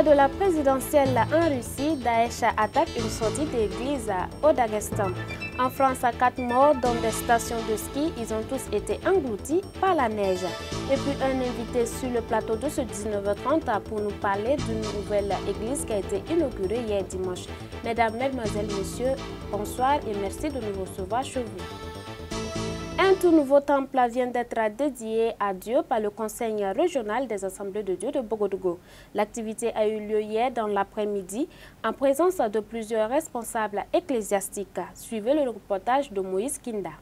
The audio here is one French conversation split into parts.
mois de la présidentielle en Russie, Daesh attaque une sortie d'église au Daghestan. En France, à 4 morts dans des stations de ski, ils ont tous été engloutis par la neige. Et puis un invité sur le plateau de ce 19h30 pour nous parler d'une nouvelle église qui a été inaugurée hier dimanche. Mesdames, Mesdemoiselles, Messieurs, bonsoir et merci de nous recevoir chez vous. Un tout nouveau temple vient d'être dédié à Dieu par le Conseil régional des Assemblées de Dieu de Bogodougou. L'activité a eu lieu hier dans l'après-midi en présence de plusieurs responsables ecclésiastiques. Suivez le reportage de Moïse Kinda.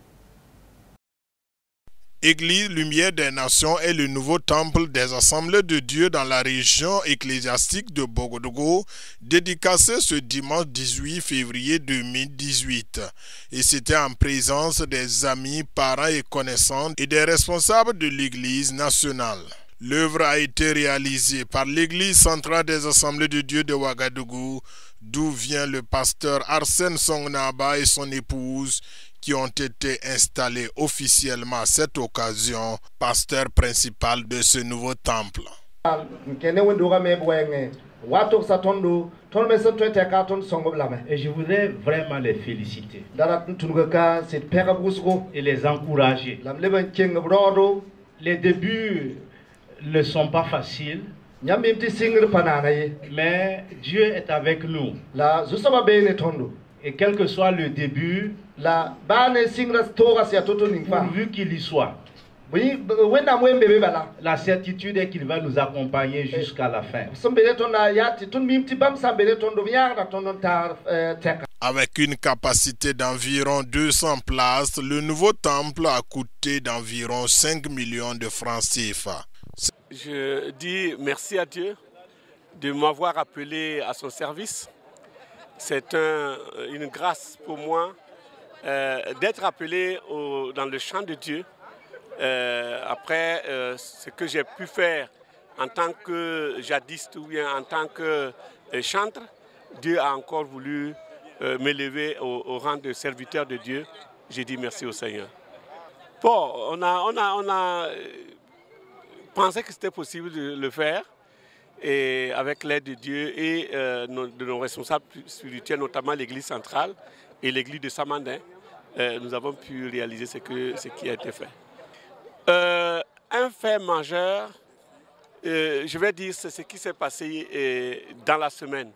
Église Lumière des Nations est le nouveau temple des Assemblées de Dieu dans la région ecclésiastique de Bogodougou, dédicacé ce dimanche 18 février 2018. Et c'était en présence des amis, parents et connaissances et des responsables de l'Église nationale. L'œuvre a été réalisée par l'Église centrale des Assemblées de Dieu de Ouagadougou, d'où vient le pasteur Arsène Songnaba et son épouse, qui ont été installés officiellement à cette occasion, pasteur principal de ce nouveau temple. Et je voudrais vraiment les féliciter et les encourager. Les débuts ne sont pas faciles, mais Dieu est avec nous. Et quel que soit le début, pourvu qu'il y soit, la certitude est qu'il va nous accompagner jusqu'à la fin. Avec une capacité d'environ 200 places, le nouveau temple a coûté d'environ 5 millions de francs CFA. Je dis merci à Dieu de m'avoir appelé à son service. C'est une grâce pour moi d'être appelé dans le champ de Dieu. Après ce que j'ai pu faire en tant que jadiste ou bien en tant que chantre, Dieu a encore voulu m'élever au rang de serviteur de Dieu. J'ai dit merci au Seigneur. Bon, on a pensé que c'était possible de le faire. Et avec l'aide de Dieu et de nos responsables spirituels, notamment l'Église centrale et l'Église de Samandin, nous avons pu réaliser ce qui a été fait. Un fait majeur, je vais dire, c'est ce qui s'est passé dans la semaine.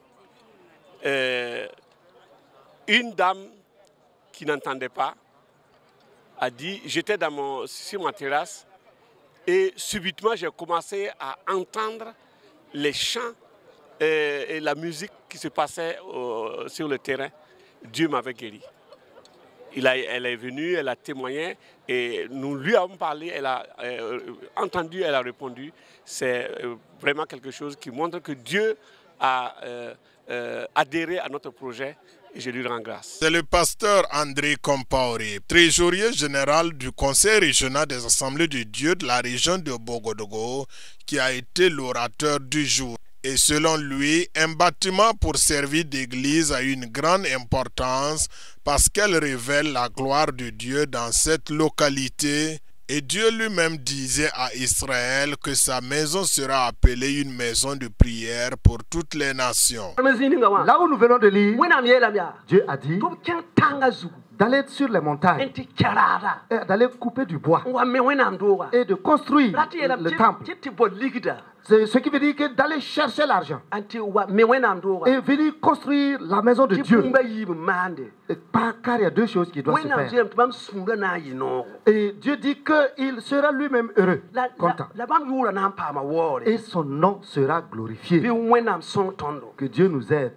Une dame qui n'entendait pas a dit, j'étais sur ma terrasse et subitement j'ai commencé à entendre les chants et la musique qui se passait sur le terrain. Dieu m'avait guéri. Elle est venue, elle a témoigné et nous lui avons parlé, elle a entendu, elle a répondu. C'est vraiment quelque chose qui montre que Dieu a adhéré à notre projet et je lui rends grâce. C'est le pasteur André Compaoré, trésorier général du Conseil régional des Assemblées de Dieu de la région de Bogodougou, qui a été l'orateur du jour. Et selon lui, un bâtiment pour servir d'église a une grande importance parce qu'elle révèle la gloire de Dieu dans cette localité. Et Dieu lui-même disait à Israël que sa maison sera appelée une maison de prière pour toutes les nations. Là où nous venons de lire, Dieu a dit d'aller sur les montagnes, d'aller couper du bois et de construire le temple. Ce qui veut dire que d'aller chercher l'argent et venir construire la maison de Dieu. Car il y a deux choses qui doivent se faire. Et Dieu dit qu'il sera lui-même heureux, content. Et son nom sera glorifié. Que Dieu nous aide.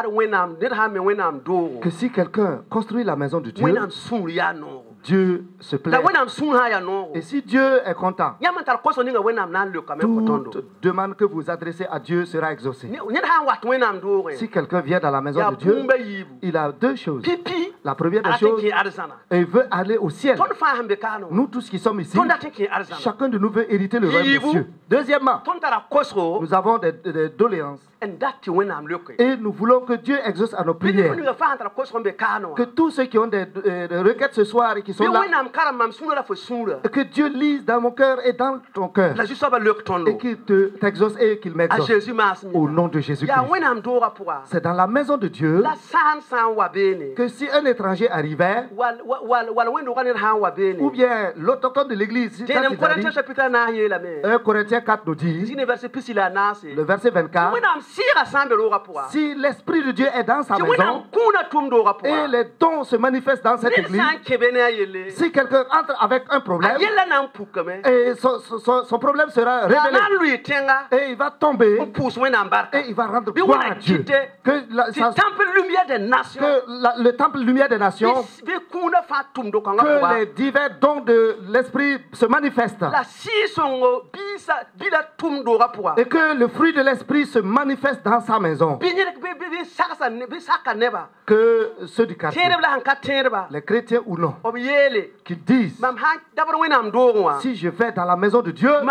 Que si quelqu'un construit la maison de Dieu, Dieu se plaît. Et si Dieu est content, toute demande que vous adressez à Dieu sera exaucée. Si quelqu'un vient dans la maison de Dieu, il a deux choses. La première des choses, il veut aller au ciel. Nous tous qui sommes ici, chacun de nous veut hériter le royaume des cieux. Deuxièmement, nous avons des doléances. Et nous voulons que Dieu exauce à nos prières. Que tous ceux qui ont des requêtes ce soir et qui sont là, que Dieu lise dans mon cœur et dans ton cœur. Et qu'il t'exauce et qu'il m'exauce. Au nom de Jésus-Christ. C'est dans la maison de Dieu que si un étranger arrivait, ou bien l'autochtone de l'église, 1 Corinthiens 4 nous dit, le verset 24, si l'Esprit de Dieu est dans sa maison et les dons se manifestent dans cette église, si quelqu'un entre avec un problème, et son problème sera révélé, et il va tomber, et il va rendre gloire à Dieu. Que le temple lumière des nations, que les divers dons de l'Esprit se manifestent. Et que le fruit de l'Esprit se manifeste dans sa maison. Que ceux du quartier, les chrétiens ou non, qu'ils disent, si je vais dans la maison de Dieu,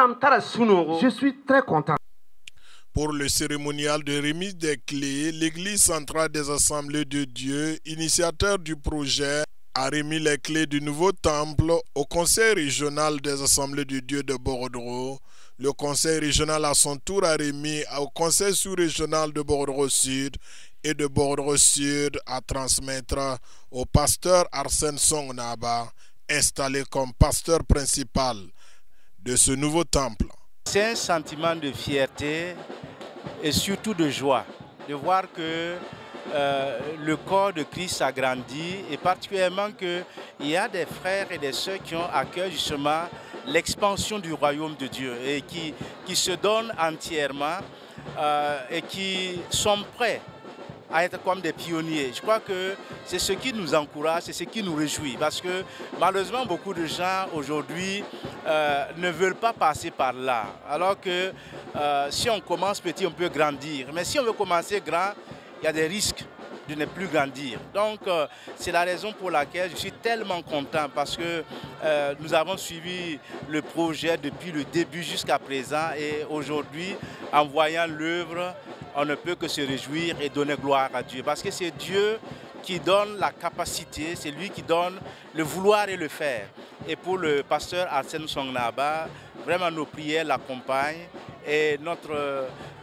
je suis très content. Pour le cérémonial de remise des clés, l'Église centrale des Assemblées de Dieu, initiateur du projet, a remis les clés du nouveau temple au Conseil régional des Assemblées de Dieu de Borodro. Le Conseil régional à son tour a remis au Conseil sous-régional de Borodro Sud et de Borodro Sud à transmettre au pasteur Arsène Songnaba, installé comme pasteur principal de ce nouveau temple. C'est un sentiment de fierté et surtout de joie de voir que le corps de Christ s'agrandit et particulièrement qu'il y a des frères et des sœurs qui ont à cœur justement l'expansion du royaume de Dieu et qui se donnent entièrement et qui sont prêts à être comme des pionniers. Je crois que c'est ce qui nous encourage, c'est ce qui nous réjouit parce que malheureusement beaucoup de gens aujourd'hui ne veulent pas passer par là. Alors que si on commence petit, on peut grandir. Mais si on veut commencer grand, il y a des risques de ne plus grandir. Donc c'est la raison pour laquelle je suis tellement content parce que nous avons suivi le projet depuis le début jusqu'à présent et aujourd'hui, en voyant l'œuvre, on ne peut que se réjouir et donner gloire à Dieu. Parce que c'est Dieu qui donne la capacité, c'est lui qui donne le vouloir et le faire. Et pour le pasteur Arsène Songnaba, vraiment nos prières l'accompagnent et notre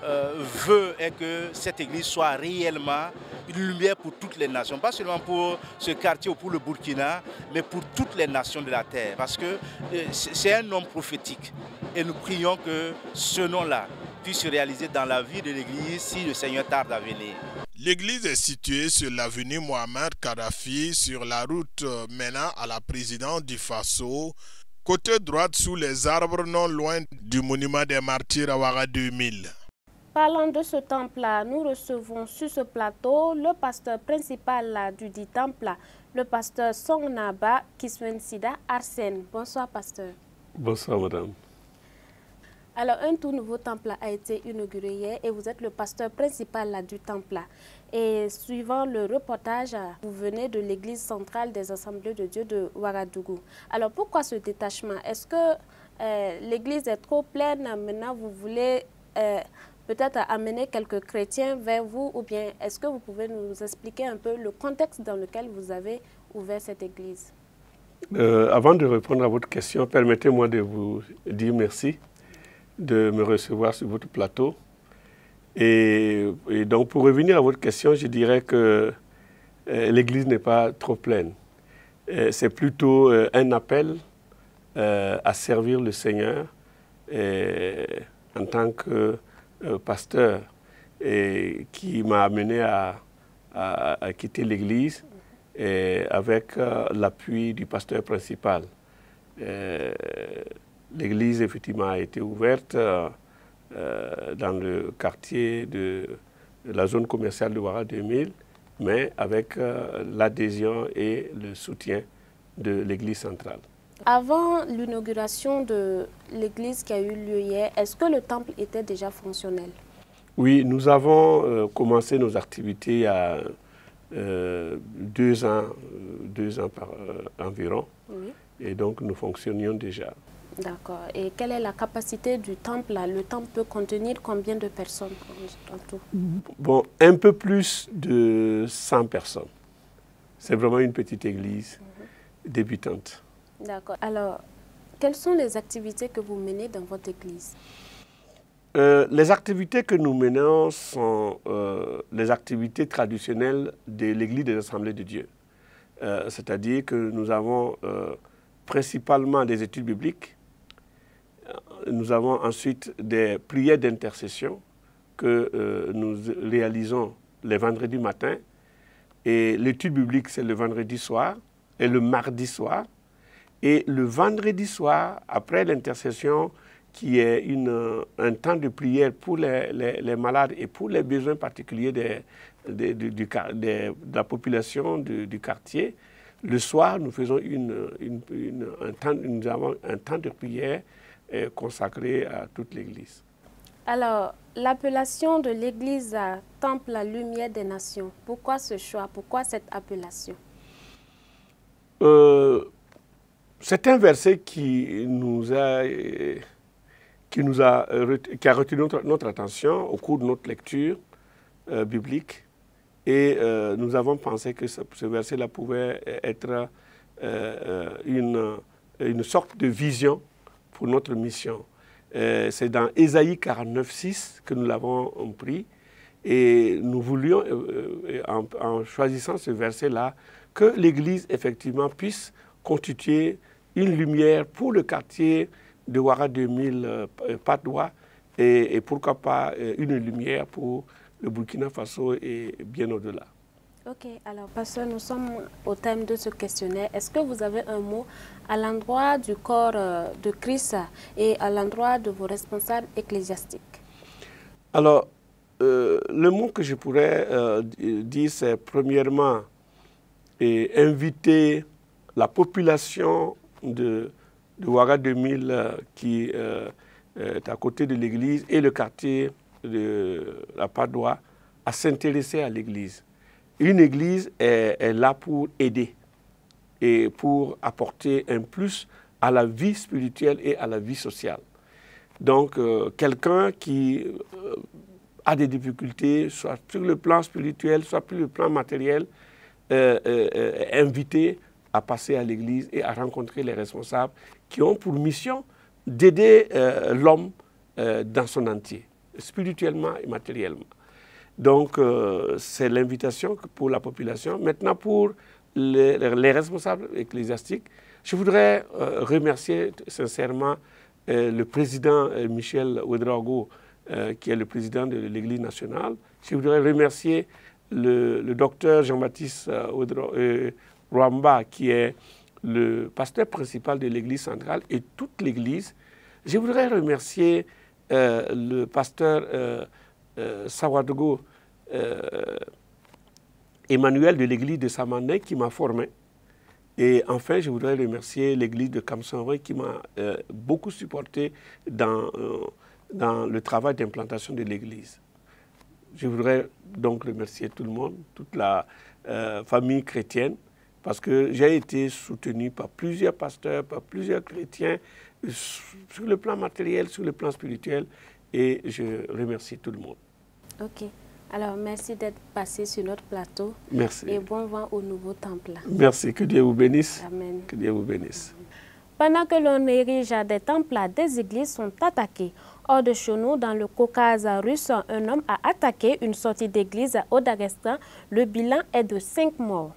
vœu est que cette église soit réellement une lumière pour toutes les nations, pas seulement pour ce quartier ou pour le Burkina, mais pour toutes les nations de la terre. Parce que c'est un homme prophétique et nous prions que ce nom-là puisse se réaliser dans la vie de l'église si le Seigneur tarde à venir. L'église est située sur l'avenue Mohamed Kadhafi, sur la route menant à la présidence du Faso, côté droite sous les arbres non loin du monument des martyrs à Ouaga 2000. Parlant de ce temple-là, nous recevons sur ce plateau le pasteur principal du dit temple, le pasteur Songnaba Kiswensida Arsène. Bonsoir pasteur. Bonsoir madame. Alors, un tout nouveau temple a été inauguré hier et vous êtes le pasteur principal du temple. Et suivant le reportage, vous venez de l'église centrale des Assemblées de Dieu de Ouagadougou. Alors, pourquoi ce détachement? Est-ce que l'église est trop pleine? Maintenant, vous voulez peut-être amener quelques chrétiens vers vous? Ou bien est-ce que vous pouvez nous expliquer un peu le contexte dans lequel vous avez ouvert cette église? Avant de répondre à votre question, permettez-moi de vous dire merci de me recevoir sur votre plateau. Et donc, pour revenir à votre question, je dirais que l'Église n'est pas trop pleine. C'est plutôt un appel à servir le Seigneur en tant que pasteur et qui m'a amené à quitter l'Église avec l'appui du pasteur principal. L'église, effectivement, a été ouverte dans le quartier de la zone commerciale de Ouaga 2000, mais avec l'adhésion et le soutien de l'église centrale. Avant l'inauguration de l'église qui a eu lieu hier, est-ce que le temple était déjà fonctionnel? Oui, nous avons commencé nos activités il y a 2 ans environ, oui. Et donc nous fonctionnions déjà. D'accord. Et quelle est la capacité du temple là? Le temple peut contenir combien de personnes en tout? Bon, un peu plus de 100 personnes. C'est vraiment une petite église débutante. D'accord. Alors, quelles sont les activités que vous menez dans votre église? Les activités que nous menons sont les activités traditionnelles de l'église des Assemblées de Dieu. C'est-à-dire que nous avons principalement des études bibliques. Nous avons ensuite des prières d'intercession que nous réalisons les vendredis matins. Et l'étude biblique, c'est le vendredi soir et le mardi soir. Et le vendredi soir, après l'intercession, qui est un temps de prière pour les malades et pour les besoins particuliers de la population du quartier, le soir, nous faisons nous avons un temps de prière consacré à toute l'Église. Alors, l'appellation de l'Église à Temple la Lumière des Nations, pourquoi ce choix? Pourquoi cette appellation? C'est un verset qui a retenu notre attention au cours de notre lecture biblique. Et nous avons pensé que ce verset-là pouvait être une sorte de vision pour notre mission. C'est dans Ésaïe 49:6 que nous l'avons pris. Et nous voulions, en choisissant ce verset-là, que l'Église, effectivement, puisse constituer une lumière pour le quartier de Ouara 2000 Padoua et pourquoi pas une lumière pour le Burkina Faso et bien au-delà. Ok, alors pasteur, nous sommes au thème de ce questionnaire. Est-ce que vous avez un mot à l'endroit du corps de Christ et à l'endroit de vos responsables ecclésiastiques? Alors, le mot que je pourrais dire, c'est premièrement inviter la population de Ouara 2000 qui est à côté de l'église et le quartier de la Padoua à s'intéresser à l'église. Une église est là pour aider et pour apporter un plus à la vie spirituelle et à la vie sociale. Donc, quelqu'un qui a des difficultés, soit sur le plan spirituel, soit sur le plan matériel, est invité à passer à l'église et à rencontrer les responsables qui ont pour mission d'aider l'homme dans son entier, spirituellement et matériellement. Donc, c'est l'invitation pour la population. Maintenant, pour les responsables ecclésiastiques, je voudrais remercier sincèrement le président Michel Ouedraogo, qui est le président de l'Église nationale. Je voudrais remercier le docteur Jean-Baptiste Rwamba, qui est le pasteur principal de l'Église centrale et toute l'Église. Je voudrais remercier le pasteur Sawadogo Emmanuel de l'église de Samané qui m'a formé. Et enfin, je voudrais remercier l'église de Kamsanré qui m'a beaucoup supporté dans le travail d'implantation de l'église. Je voudrais donc remercier tout le monde, toute la famille chrétienne, parce que j'ai été soutenu par plusieurs pasteurs, par plusieurs chrétiens, sur le plan matériel, sur le plan spirituel, et je remercie tout le monde. Ok. Alors, merci d'être passé sur notre plateau. Merci. Et bon vent au nouveau temple. Merci. Que Dieu vous bénisse. Amen. Que Dieu vous bénisse. Pendant que l'on érige des temples, des églises sont attaquées. Hors de chez nous, dans le Caucase russe, un homme a attaqué une sortie d'église au Daghestan. Le bilan est de 5 morts.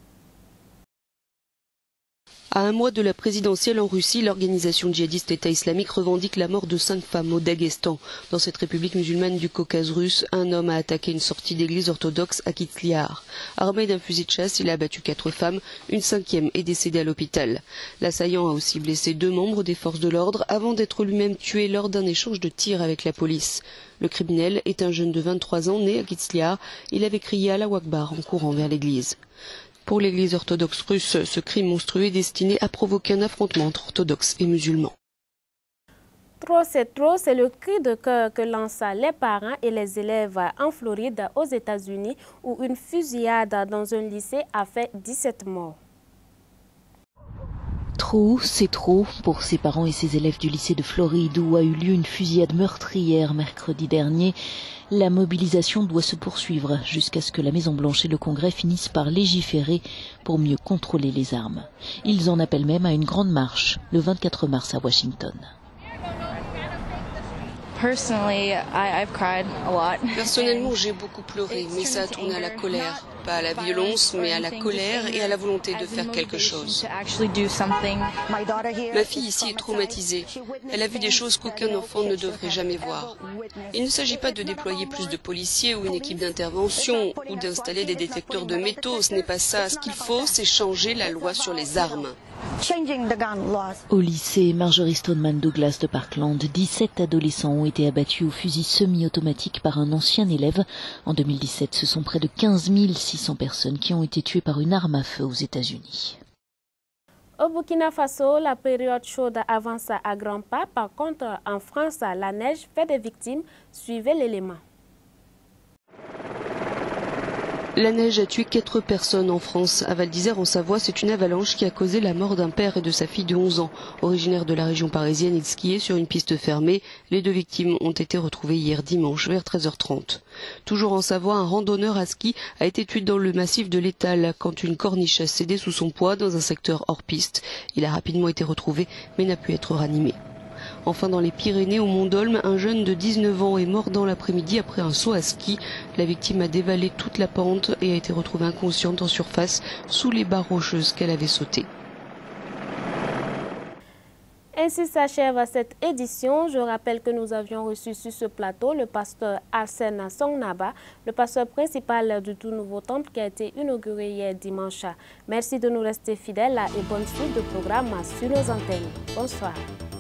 À un mois de la présidentielle en Russie, l'organisation djihadiste État islamique revendique la mort de 5 femmes au Daghestan. Dans cette république musulmane du Caucase russe, un homme a attaqué une sortie d'église orthodoxe à Kitzliar. Armé d'un fusil de chasse, il a abattu 4 femmes, une 5e est décédée à l'hôpital. L'assaillant a aussi blessé 2 membres des forces de l'ordre avant d'être lui-même tué lors d'un échange de tirs avec la police. Le criminel est un jeune de 23 ans né à Kitzliar. Il avait crié Allahu Akbar en courant vers l'église. Pour l'église orthodoxe russe, ce crime monstrueux est destiné à provoquer un affrontement entre orthodoxes et musulmans. Trop, c'est le cri de cœur que lancent les parents et les élèves en Floride, aux États-Unis, où une fusillade dans un lycée a fait 17 morts. Trop, c'est trop pour ses parents et ses élèves du lycée de Floride où a eu lieu une fusillade meurtrière mercredi dernier. La mobilisation doit se poursuivre jusqu'à ce que la Maison-Blanche et le Congrès finissent par légiférer pour mieux contrôler les armes. Ils en appellent même à une grande marche le 24 mars à Washington. Personnellement, j'ai beaucoup pleuré, mais ça a tourné à la colère. Pas à la violence, mais à la colère et à la volonté de faire quelque chose. Ma fille ici est traumatisée. Elle a vu des choses qu'aucun enfant ne devrait jamais voir. Il ne s'agit pas de déployer plus de policiers ou une équipe d'intervention ou d'installer des détecteurs de métaux. Ce n'est pas ça. Ce qu'il faut, c'est changer la loi sur les armes. Au lycée Marjorie Stoneman Douglas de Parkland, 17 adolescents ont été abattus au fusil semi-automatique par un ancien élève. En 2017, ce sont près de 15 600 personnes qui ont été tuées par une arme à feu aux États-Unis. Au Burkina Faso, la période chaude avance à grands pas. Par contre, en France, la neige fait des victimes. Suivez l'élément. La neige a tué 4 personnes en France. À Val d'Isère, en Savoie, c'est une avalanche qui a causé la mort d'un père et de sa fille de 11 ans. Originaires de la région parisienne, ils skiaient sur une piste fermée. Les 2 victimes ont été retrouvées hier dimanche vers 13h30. Toujours en Savoie, un randonneur à ski a été tué dans le massif de l'Étal quand une corniche a cédé sous son poids dans un secteur hors piste. Il a rapidement été retrouvé mais n'a pu être ranimé. Enfin, dans les Pyrénées, au Mont-d'Olme, un jeune de 19 ans est mort dans l'après-midi après un saut à ski. La victime a dévalé toute la pente et a été retrouvée inconsciente en surface sous les barres rocheuses qu'elle avait sautées. Ainsi s'achève cette édition. Je rappelle que nous avions reçu sur ce plateau le pasteur Arsène Songnaba, le pasteur principal du tout nouveau temple qui a été inauguré hier dimanche. Merci de nous rester fidèles et bonne suite de programme sur nos antennes. Bonsoir.